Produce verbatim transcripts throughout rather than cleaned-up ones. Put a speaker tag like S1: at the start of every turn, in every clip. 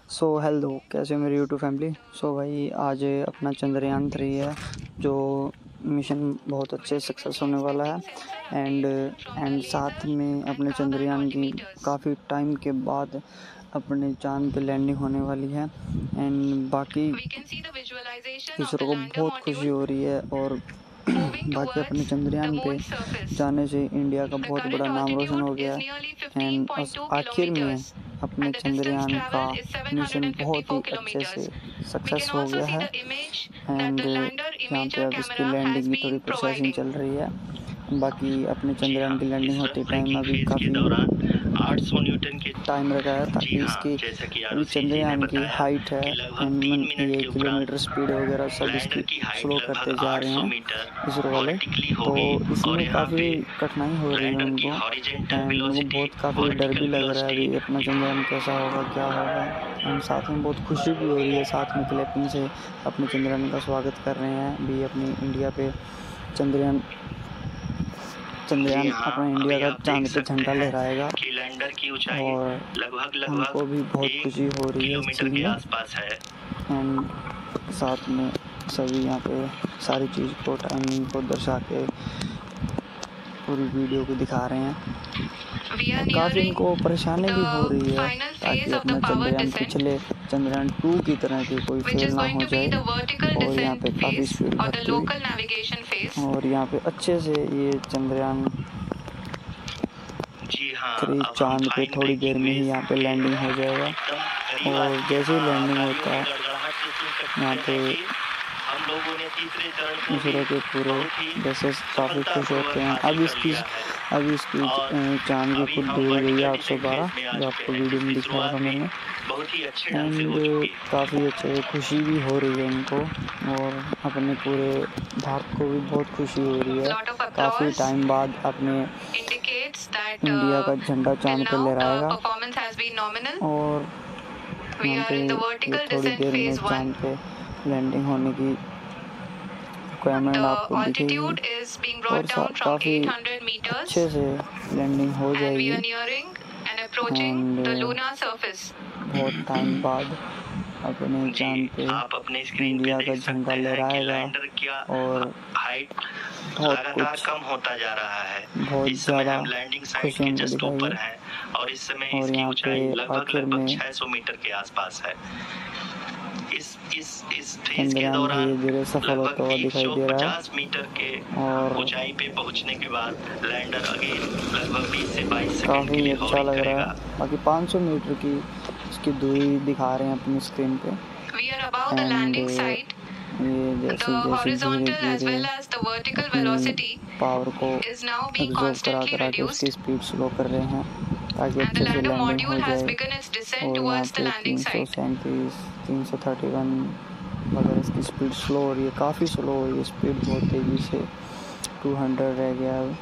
S1: So hello, कैसे हो मेरी यूट्यूब फैमिली। सो भाई आज अपना चंद्रयान थ्री है जो मिशन बहुत अच्छे सक्सेस होने वाला है। एंड एंड साथ में अपने चंद्रयान की काफ़ी टाइम के बाद अपने चांद पे लैंडिंग होने वाली है। एंड बाकी इसरो को बहुत खुशी हो रही है और बाकी अपने चंद्रयान पे जाने से इंडिया का बहुत बड़ा नाम रोशन हो गया है। एंड आखिर में अपने चंद्रयान का मिशन बहुत ही अच्छे से सक्सेस हो गया है। एंड यहाँ पे अब इसकी लैंडिंग की थोड़ी प्रोसेसिंग चल रही है। बाकी अपने चंद्रयान की लैंडिंग होते टाइम अभी काफ़ी
S2: आठ सौ न्यूटन के
S1: टाइम लगा है, ताकि इसकी अभी चंद्रयान की हाइट है एंड ये किलोमीटर स्पीड वगैरह सब इसकी स्लो करते जा रहे हैं इसरो वाले। तो इसमें काफ़ी कठिनाई हो रही है उनको एंड उनको बहुत काफ़ी डर भी लग रहा है अभी अपना चंद्रयान कैसा होगा क्या होगा। एंड साथ में बहुत खुशी भी हो रही है, साथ में क्लैपिंग से अपने चंद्रयान का स्वागत कर रहे हैं अभी अपनी इंडिया पे चंद्रयान चंद्रयान अपना इंडिया का चांद पे झंडा लहराएगा और हमको भी बहुत खुशी हो रही है इस चीज़ में। एंड साथ में सभी यहाँ पे सारी चीज़ को टाइमिंग को दर्शा के पूरी वीडियो को दिखा रहे हैं। काफ़ी इनको परेशानी भी हो रही है ताकि अपना चंद्रयान पिछले चंद्रयान टू की तरह की कोई फेल ना हो जाए। और यहाँ पे काफ़ी स्पीड भरती हुई और यहाँ पे अच्छे से ये चंद्रयान थ्री चांद पे थोड़ी देर में ही यहाँ पे लैंडिंग हो जाएगा। और जैसे ही लैंडिंग होता है यहाँ पे इसरो के पूरे वैसे काफ़ी खुश होते हैं। अब इसकी अब इसकी चांद की खुद दूरी गई है आठ सौ बारह, जो आपको वीडियो में दिखाया था मैंने। एंड काफ़ी अच्छे खुशी भी हो रही है उनको और अपने पूरे भारत को भी बहुत खुशी हो रही है। काफ़ी टाइम बाद अपने इंडिया का झंडा चांद पे लहराएगा और यहाँ पे ये थोड़ी देर में चांद पे लैंडिंग होने की रिक्वायरमेंट आपको दिखेगी और काफ़ी अच्छे से लैंडिंग हो जाएगी। एंड बहुत टाइम बाद अपने चांद पे इंडिया का झंडा लहराएगा और बहुत कुछ
S2: कम होता जा रहा है।
S1: बहुत ज़्यादा खुशी हमको दिखाई
S2: है और इस समय
S1: और यहाँ पे आखिर में
S2: छह सौ मीटर के आसपास है। इस इस इस
S1: चंद्रयान धीरे धीरे सफल होता हुआ दिखाई दे रहा है
S2: मीटर के
S1: और
S2: ऊंचाई पे पहुंचने के बाद लैंडर अगेन लगभग बीस से बाईस सेकंड
S1: काफ़ी अच्छा लग रहा है। बाकी पाँच सौ मीटर की इसकी दूरी दिखा रहे हैं अपनी स्क्रीन पे। एंड ये जैसे जैसे धीरे धीरे पावर को एब्जॉर्ब करा करा के उसकी स्पीड स्लो कर रहे हैं ताकि अच्छे से लैंडिंग हो जाए। और यहाँ पे तीन सौ सैंतीस तीन सौ थर्टी वन वगैरह इसकी स्पीड स्लो हो रही है, काफ़ी स्लो हो रही है स्पीड बहुत तेज़ी से। टू हंड्रेड रह गया है।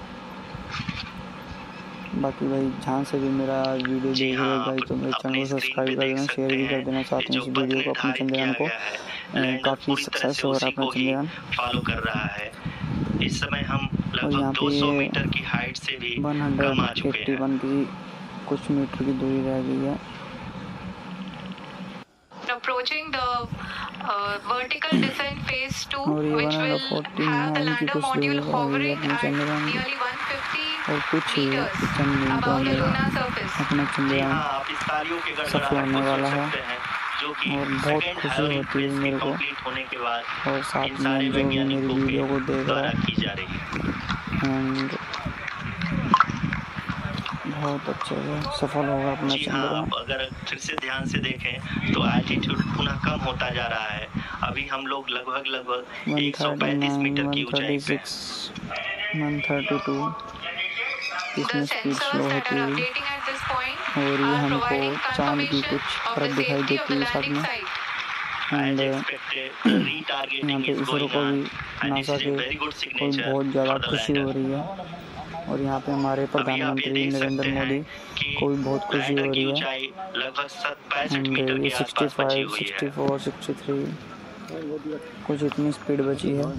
S1: बाकी भाई जहाँ से भी मेरा वीडियो देख रहे हो भाई तो मेरे चैनल को सब्सक्राइब कर देना, शेयर भी कर देना साथ में इस वीडियो को अपने चंद्रयान को। काफ़ी सक्सेस हो रहा है अपना चंद्रयान
S2: फॉलो कर रहा है। इस समय हम
S1: और यहाँ पे
S2: दो सौ मीटर की हाइट से भी
S1: वन हंड्रेड एट्टी वन की कुछ मीटर की दूरी रह गई है।
S2: Approaching the uh, vertical descent phase two,
S1: और ये
S2: which will have the lander module hovering at nearly one hundred fifty
S1: और कुछ ही चंद मिनटों
S2: above the
S1: में
S2: lunar surface.
S1: अपना चंद्रयान सफल होने वाला है और बहुत खुशी होती है मेरे को और साथ में जो भी मेरी वीडियो को देख रहा है। एंड बहुत अच्छे से सफल होगा अपना चंद्रयान।
S2: अगर फिर से ध्यान से देखें तो एल्टीट्यूड पुनः कम होता जा रहा है। अभी हम लोग लगभग लगभग एक सौ पैंतीस मीटर की ऊंचाई पे
S1: वन थर्टी टू इसमें स्पीड स्लो होती हुई और ये हमको चांद की कुछ परत दिखाई देती है साथ में। एंड यहाँ पे इसरो को भी नासा के कोई बहुत ज़्यादा खुशी हो रही है और यहाँ पे हमारे प्रधानमंत्री नरेंद्र मोदी को भी बहुत खुशी हो रही है। एंड ये sixty five sixty four sixty three कुछ इतनी स्पीड बची है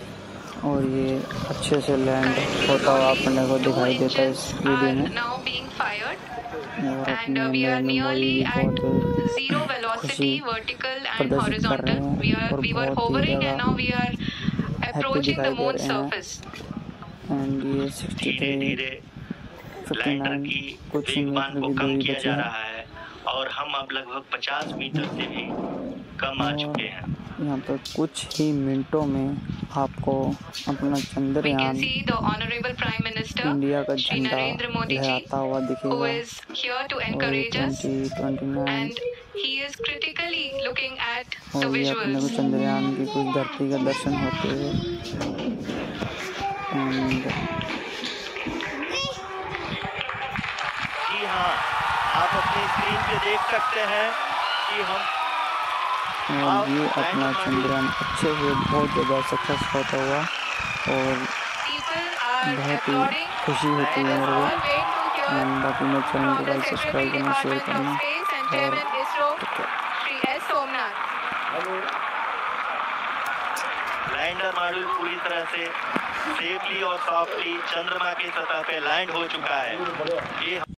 S1: और ये अच्छे से लैंड होता हुआ अपने को दिखाई देता है इस वीडियो में।
S3: fired,
S1: और
S3: and
S1: अपने
S3: uh, we are
S1: Narendra Modi
S3: nearly
S1: भी
S3: at
S1: बहुत
S3: zero
S1: खुशी
S3: velocity, vertical and
S1: प्रदर्शित कर रहे
S3: horizontal. We
S1: हैं
S3: are
S1: और
S3: we were
S1: बहुत ही
S3: hovering, and
S1: ज़्यादा
S3: now we are
S1: happy
S3: approaching the
S1: दिखाई दे
S3: moon's
S1: रहे हैं।
S3: surface.
S1: एंड ये सिक्सटी
S2: धीरे
S1: थ्री
S2: धीरे
S1: फिफ्टी
S2: लैंडर
S1: नाइन
S2: की
S1: कुछ ही
S2: वेगमान
S1: मीटर
S2: को
S1: की
S2: कम
S1: दूरी
S2: किया
S1: बची
S2: जा
S1: है
S2: रहा है और हम अब लगभग पचास मीटर से भी कम आ
S1: और
S2: चुके हैं।
S1: यहाँ पर कुछ ही मिनटों में आपको अपना
S3: We can
S1: Chandrayaan
S3: see the Honorable Prime Minister
S1: India का
S3: Shri
S1: झंडा
S3: Narendra Modi ji,
S1: लहराता हुआ
S3: who
S1: दिखेगा
S3: is here to
S1: और ये
S3: encourage us,
S1: twenty twenty nine
S3: and he is critically looking at the
S1: और ये अपने को
S3: visuals.
S1: चंद्रयान की कुछ धरती का दर्शन होते हुए एंड
S2: जी हाँ, आप अपनी स्क्रीन पे देख सकते हैं कि हम
S1: और ये अपना चंद्रयान अच्छे से बहुत ज़्यादा सक्सेस होता हुआ और
S3: People are
S1: बहुत ही
S3: applauding.
S1: खुशी होती
S3: Let
S1: है
S3: us
S1: मेरे
S3: all
S1: को।
S3: wait to hear
S1: एंड बाकी मेरे चैनल
S3: from
S1: को
S3: the
S1: लाइक
S3: Secretary
S1: सब्सक्राइब करना शेयर
S3: Department of
S1: करना
S3: Space and
S1: और
S3: Chairman ISRO Shri S Somnath.
S2: Lander module पूरी तरह से सेफली और सॉफ्टली चंद्रमा की सतह पे लैंड हो चुका है। ये